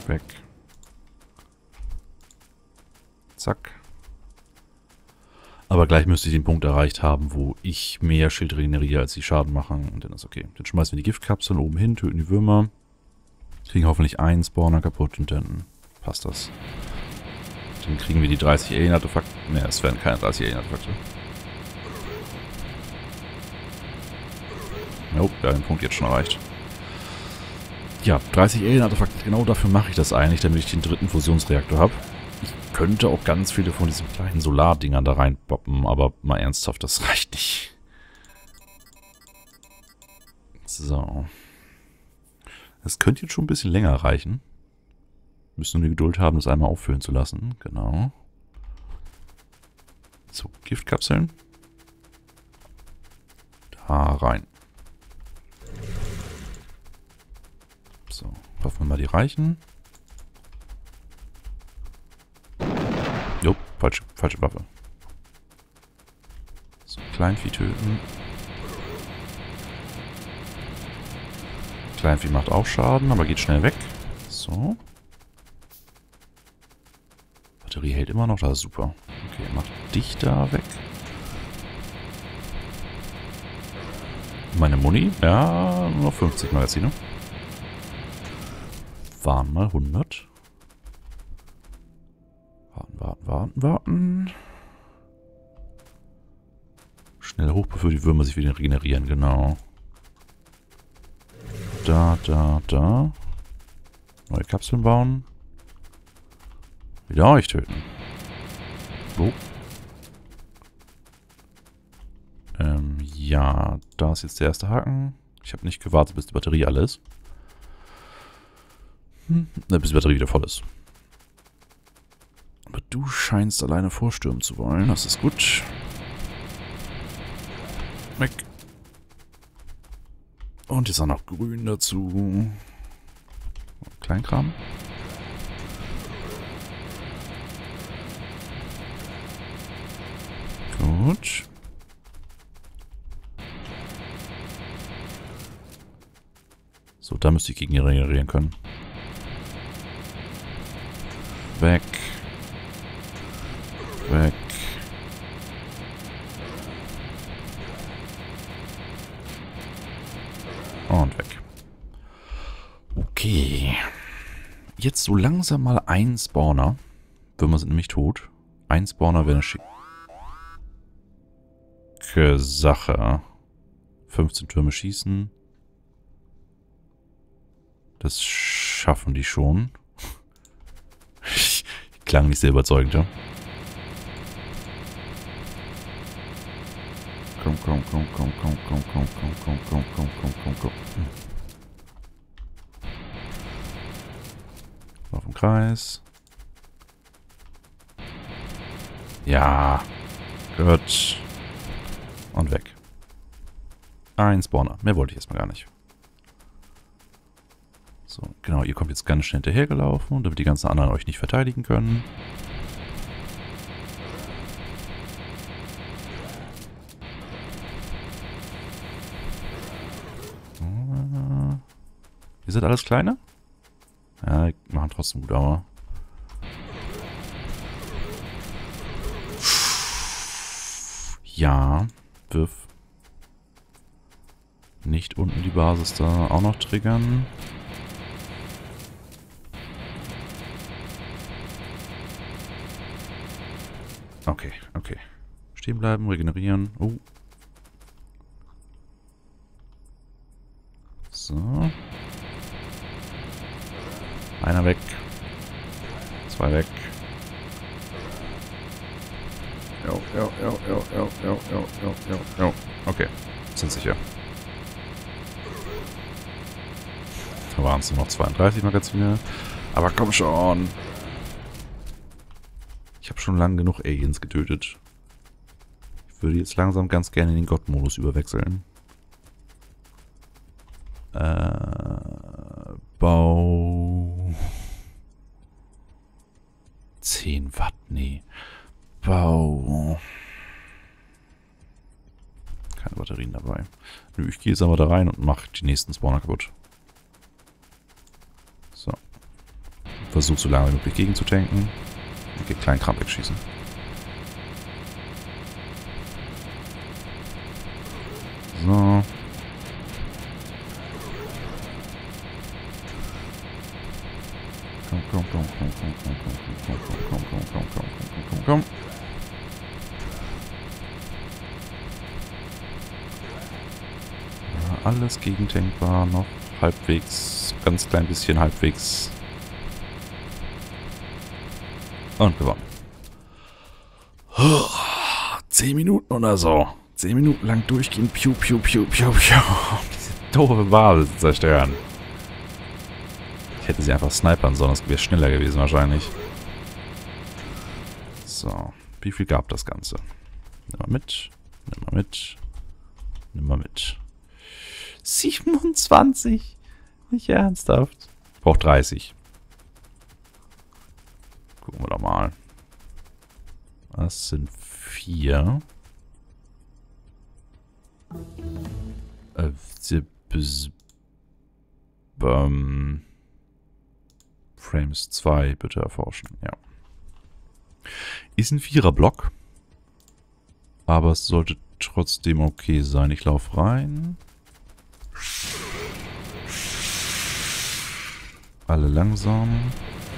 Weg. Zack. Aber gleich müsste ich den Punkt erreicht haben, wo ich mehr Schild regeneriere, als die Schaden machen. Und dann ist okay. Dann schmeißen wir die Giftkapseln oben hin, töten die Würmer. Kriegen hoffentlich einen Spawner kaputt und dann passt das. Dann kriegen wir die 30 Alien-Artefakte. Ne, es werden keine 30 Alien-Artefakte. Nope, wir haben den Punkt jetzt schon erreicht. Ja, 30 Alien-Artefakte. Genau dafür mache ich das eigentlich, damit ich den dritten Fusionsreaktor habe. Ich könnte auch ganz viele von diesen kleinen Solardingern da reinpoppen, aber mal ernsthaft, das reicht nicht. So. Das könnte jetzt schon ein bisschen länger reichen. Müssen nur die Geduld haben, das einmal auffüllen zu lassen. Genau. So, Giftkapseln. Da rein. So, hoffen wir mal, die reichen. Jo, falsche Waffe. So, Kleinvieh töten. Kleinvieh macht auch Schaden, aber geht schnell weg. So. Batterie hält immer noch, das ist super. Okay, macht dich da weg. Meine Muni? Ja, nur noch 50 Magazine. Waren mal 100. Warten. Schnell hoch, bevor die Würmer sich wieder regenerieren, genau. Da. Neue Kapseln bauen. Wieder euch töten. So. Ja, da ist jetzt der erste Haken. Ich habe nicht gewartet, bis die Batterie alle ist. Bis die Batterie wieder voll ist. Aber du scheinst alleine vorstürmen zu wollen. Das ist gut. Weg. Und jetzt auch noch grün dazu. Kleinkram. Gut. So, da müsste ich gegen ihn regenerieren können. Weg. Weg. Und weg. Okay. Jetzt so langsam mal ein Spawner. Würmer sind nämlich tot. Ein Spawner wäre eine schicke Sache. 15 Türme schießen. Das schaffen die schon. Klang nicht sehr überzeugend, ja? Komm. Auf dem Kreis. Ja. Gut. Und weg. Ein Spawner. Mehr wollte ich erstmal gar nicht. So, genau, ihr kommt jetzt ganz schnell hinterhergelaufen, damit die ganzen anderen euch nicht verteidigen können. Ihr seid alles kleine? Ja, die machen trotzdem gut, aber... Ja, wirf. Nicht unten die Basis da auch noch triggern. Okay. Stehen bleiben, regenerieren. Oh. So. Einer weg. Zwei weg. Jo. Okay. Sind sicher. Da waren es nur noch 32 Magazine. Aber komm schon. Ich habe schon lange genug Aliens getötet. Ich würde jetzt langsam ganz gerne in den Gott-Modus überwechseln. Bau... 10 Watt, nee. Bau... Keine Batterien dabei. Nö, ich gehe jetzt aber da rein und mache die nächsten Spawner kaputt. So. Versuch so lange wie möglich gegen zu tanken. Und den kleinen Kram wegschießen. So. Komm. Ja, alles gegentankbar, noch halbwegs, ganz klein bisschen halbwegs. Und gewonnen. 10 Minuten oder so. 10 Minuten lang durchgehen. Piu. Diese doofe Basis zerstören. Ich hätte sie einfach snipern sollen, das wäre schneller gewesen wahrscheinlich. So, wie viel gab das Ganze? Nimm mal mit. 27? Nicht ernsthaft? Braucht 30. Gucken wir doch mal. Das sind 4. Frames 2 bitte erforschen. Ja. Ist ein 4er-Block. Aber es sollte trotzdem okay sein. Ich laufe rein. Alle langsam.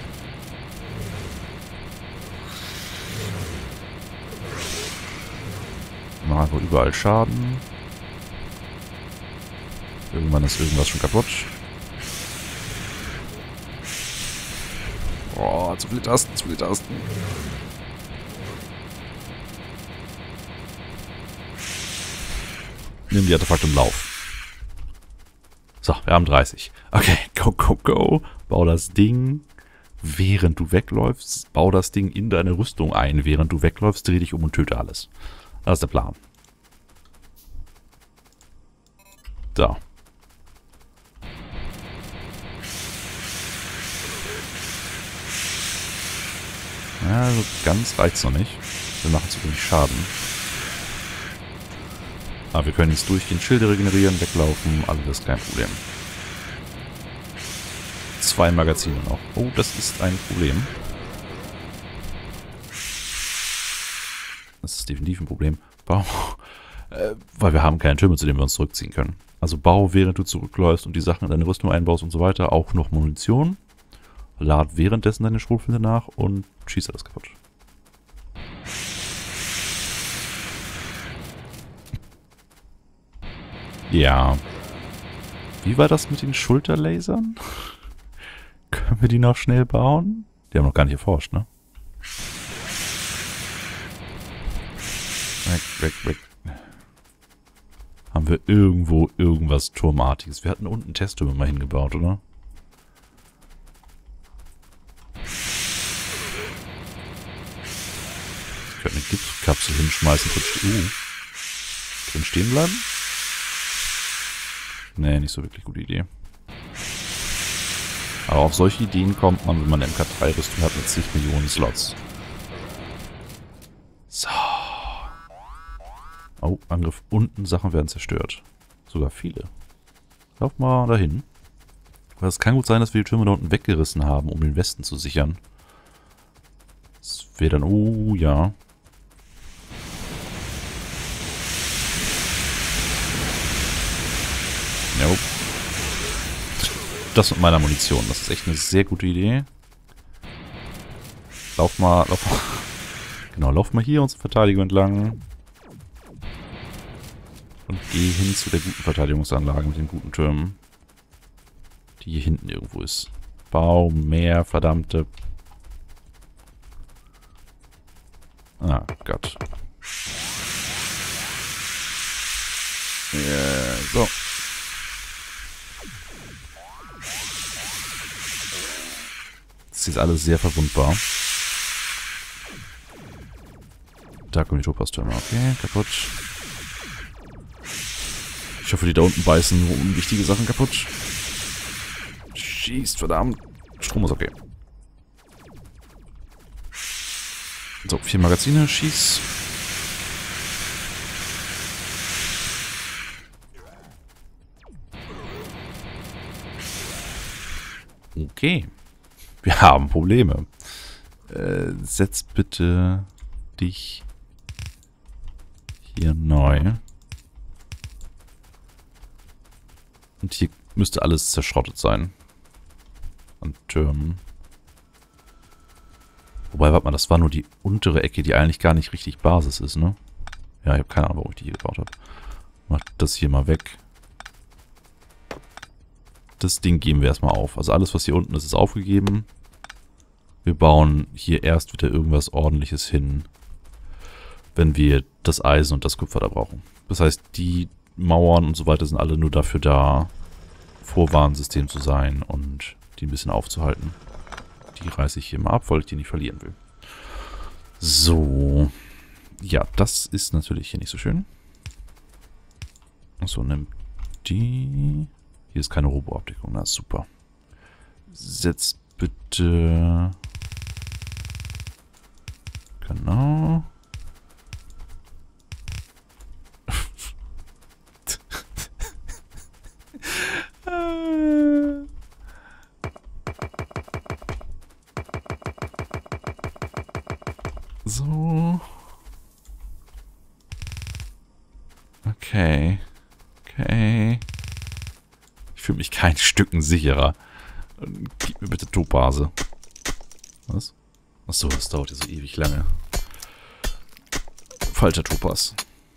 Machen einfach überall Schaden. Irgendwann ist irgendwas schon kaputt. Oh, zu viele Tasten. Nimm die Artefakte im Lauf. So, wir haben 30. Okay, go. Bau das Ding, während du wegläufst. Bau das Ding in deine Rüstung ein, während du wegläufst. Dreh dich um und töte alles. Das ist der Plan. So. Ja, also ganz reicht's noch nicht. Wir machen zu wenig Schaden. Aber wir können jetzt durchgehend Schilde regenerieren, weglaufen, alles kein Problem. 2 Magazine noch. Oh, das ist ein Problem. Das ist definitiv ein Problem. Bau. Weil wir haben keine Türme, zu denen wir uns zurückziehen können. Also bau, während du zurückläufst und die Sachen in deine Rüstung einbaust und so weiter. Auch noch Munition. Lad währenddessen deine Schrotflinte nach und schieß alles kaputt. Ja. Wie war das mit den Schulterlasern? Können wir die noch schnell bauen? Die haben noch gar nicht erforscht, ne? Weg. Haben wir irgendwo irgendwas Turmartiges? Wir hatten unten Testtürme mal hingebaut, oder? Ich könnte eine Giftkapsel hinschmeißen. Drin stehen bleiben? Nee, nicht so wirklich gute Idee. Aber auf solche Ideen kommt man, wenn man eine MK3-Rüstung hat mit zig Millionen Slots. So. Oh, Angriff unten, Sachen werden zerstört. Sogar viele. Lauf mal dahin. Aber es kann gut sein, dass wir die Türme da unten weggerissen haben, um den Westen zu sichern. Das wäre dann... Oh, ja. Nope. Das mit meiner Munition. Das ist echt eine sehr gute Idee. Lauf mal. Genau, lauf mal hier unsere Verteidigung entlang. Und geh hin zu der guten Verteidigungsanlage mit den guten Türmen. Die hier hinten irgendwo ist. Bau mehr verdammte... Ah, Gott. So. Das ist jetzt alles sehr verwundbar. Da kommen die Topaz-Türme. Okay, kaputt. Ich hoffe, die da unten beißen unwichtige Sachen kaputt. Schießt, verdammt. Strom ist okay. So, 4 Magazine. Schieß. Okay. Wir haben Probleme. Setz bitte dich hier neu. Und hier müsste alles zerschrottet sein. An Türmen. Wobei, warte mal, das war nur die untere Ecke, die eigentlich gar nicht richtig Basis ist, ne? Ja, ich habe keine Ahnung, warum ich die hier gebaut habe. Mach das hier mal weg. Das Ding geben wir erstmal auf. Also alles, was hier unten ist, ist aufgegeben. Wir bauen hier erst wieder irgendwas Ordentliches hin, wenn wir das Eisen und das Kupfer da brauchen. Das heißt, die Mauern und so weiter sind alle nur dafür da, Vorwarnsystem zu sein und die ein bisschen aufzuhalten. Die reiße ich hier mal ab, weil ich die nicht verlieren will. So. Ja, das ist natürlich hier nicht so schön. Achso, nimm die. Hier ist keine Robo-Abdeckung, das ist super. Setz bitte... Genau. So. Okay. Okay. Ich fühle mich kein Stücken sicherer. Gib mir bitte Topase. Was? Achso, das dauert ja so ewig lange. Falscher Topas.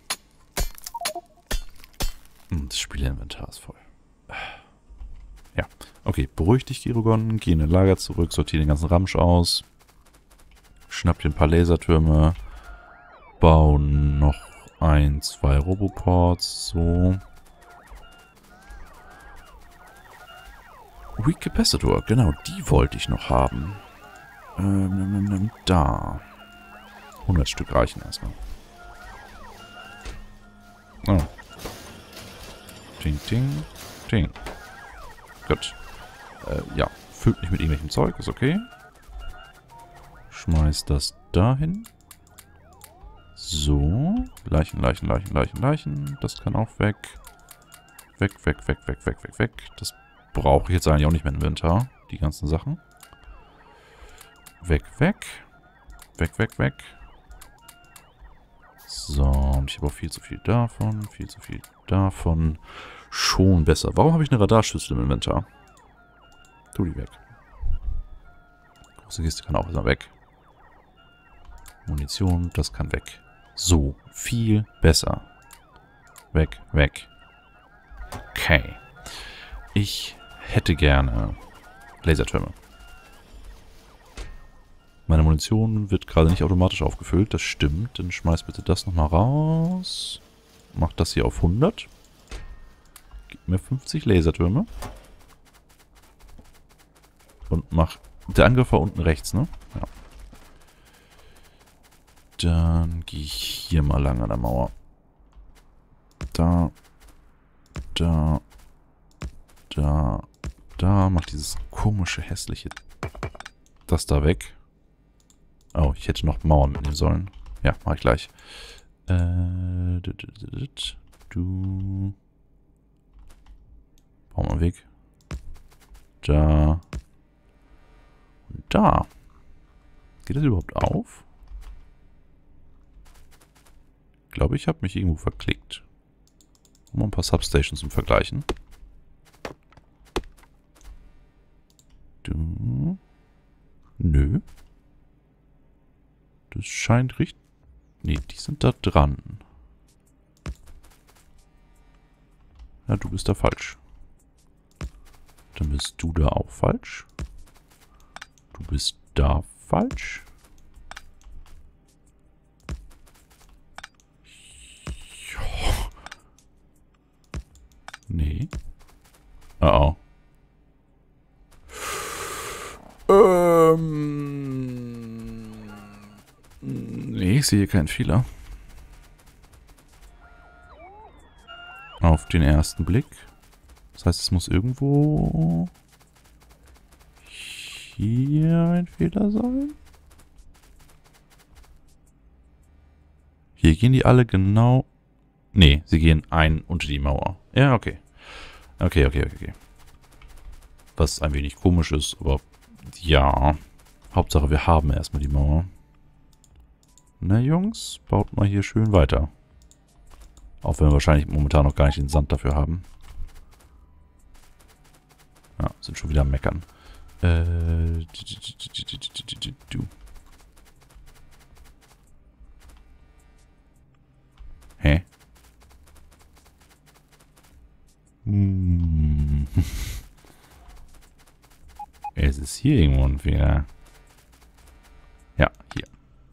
Das Spielerinventar ist voll. Ja. Okay, beruhig dich, Girogon. Geh in dein Lager zurück, sortiere den ganzen Ramsch aus. Schnapp dir ein paar Lasertürme. Bau noch 1, 2 Roboports. So. Weak Capacitor, genau, die wollte ich noch haben. Da. 100 Stück reichen erstmal. Oh. Ting, ting, ting. Gut. Ja, füllt nicht mit irgendwelchem Zeug, ist okay. Schmeiß das dahin. So. Leichen, Leichen, Leichen, Leichen, Leichen. Das kann auch weg. Weg, weg, weg, weg, weg, weg, weg. Das brauche ich jetzt eigentlich auch nicht mehr im Inventar. Die ganzen Sachen. Weg, weg. Weg, weg, weg. So, und ich habe auch viel zu viel davon. Viel zu viel davon. Schon besser. Warum habe ich eine Radarschüssel im Inventar? Tu die weg. Große Kiste kann auch immer weg. Munition, das kann weg. So, viel besser. Weg, weg. Okay. Ich hätte gerne Lasertürme. Meine Munition wird gerade nicht automatisch aufgefüllt. Das stimmt. Dann schmeiß bitte das nochmal raus. Mach das hier auf 100. Gib mir 50 Lasertürme. Und mach... Der Angriff war unten rechts, ne? Ja. Dann gehe ich hier mal lang an der Mauer. Da. Da. Da. Da. Mach dieses komische, hässliche... Das da weg. Oh, ich hätte noch Mauern mitnehmen sollen. Ja, mach ich gleich. Du. Bau mal weg. Da. Und da. Geht das überhaupt auf? Ich glaube, ich habe mich irgendwo verklickt. Mal ein paar Substations zum Vergleichen. Du. Nö. Das scheint richtig... Nee, die sind da dran. Ja, du bist da falsch. Dann bist du da auch falsch. Du bist da falsch. Ja. Nee. Oh oh. Nee, ich sehe keinen Fehler. Auf den ersten Blick. Das heißt, es muss irgendwo hier ein Fehler sein. Hier gehen die alle genau... Nee, sie gehen ein unter die Mauer. Ja, okay. Okay. Was ein wenig komisch ist, aber Ja. Hauptsache, wir haben erstmal die Mauer. Na, Jungs, baut mal hier schön weiter. Auch wenn wir wahrscheinlich momentan noch gar nicht den Sand dafür haben. Ja, sind schon wieder am Meckern. Hä? Es ist hier irgendwo ein Fehler. Ja, hier.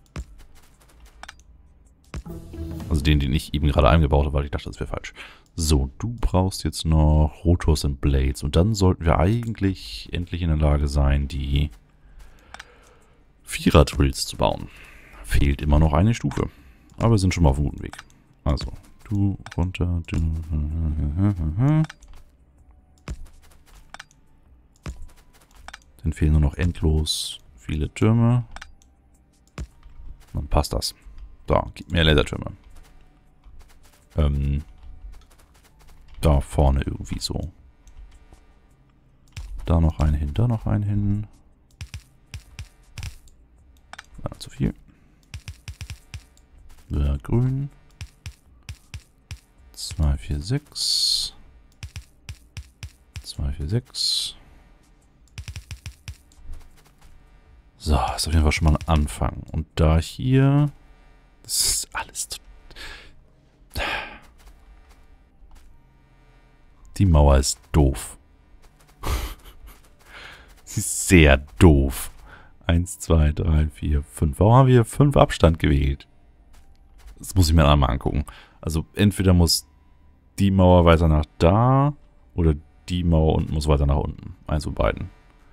Also den ich eben gerade eingebaut habe, weil ich dachte, das wäre falsch. So, du brauchst jetzt noch Rotors und Blades. Und dann sollten wir eigentlich endlich in der Lage sein, die Vierer-Drills zu bauen. Fehlt immer noch eine Stufe. Aber wir sind schon mal auf einem guten Weg. Also, du runter, du... Dann fehlen nur noch endlos viele Türme. Dann passt das. So, gib mir Lasertürme. Da vorne irgendwie so. Da noch einen hin, da noch einen hin. Zu viel. Ja, grün. 2, 4, 6. 2, 4, 6. So, ist auf jeden Fall schon mal ein Anfang. Und da hier... Das ist alles... Die Mauer ist doof. Sie ist sehr doof. 1, 2, 3, 4, 5. Warum haben wir 5 Abstand gewählt? Das muss ich mir einmal angucken. Also entweder muss die Mauer weiter nach da oder die Mauer unten muss weiter nach unten. Eins von beiden.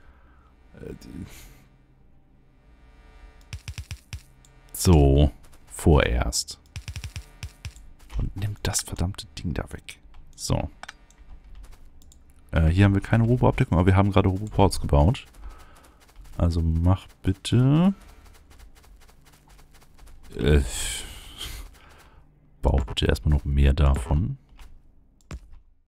So, vorerst. Und nimm das verdammte Ding da weg. So. Hier haben wir keine Robo-Abdeckung, aber wir haben gerade Roboports gebaut. Also mach bitte... bau bitte erstmal noch mehr davon.